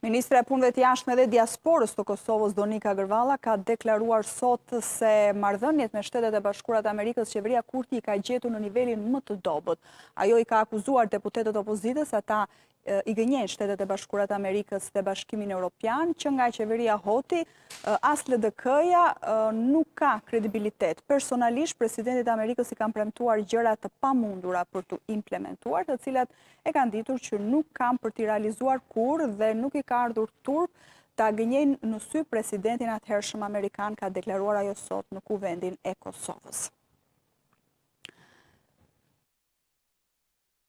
Ministra e Punëve të Jashtme dhe Diasporës të Kosovës, Donika Gërvalla, ka deklaruar sot se marrëdhëniet me Shtetet e Bashkuara të Amerikës, qeveria Kurti i ka gjetur në nivelin më të dobët. Ajo i ka akuzuar deputetët opozitës, ata i gënjejnë Shtetet e Bashkuara të Amerikës dhe Bashkimin Evropian, që nga qeveria Hoti, as LDK-ja nuk ka kredibilitet. Personalisht, presidentit e Amerikës i kanë premtuar gjëra të pamundura për të implementuar, të cilat e kanë ditur që nuk kanë për t'i realizuar kur dhe nuk i ka ardhur turp ta gënjejnë në sy presidentin atëhershëm amerikan, ka deklaruar ajo sot në kuvendin e Kosovës.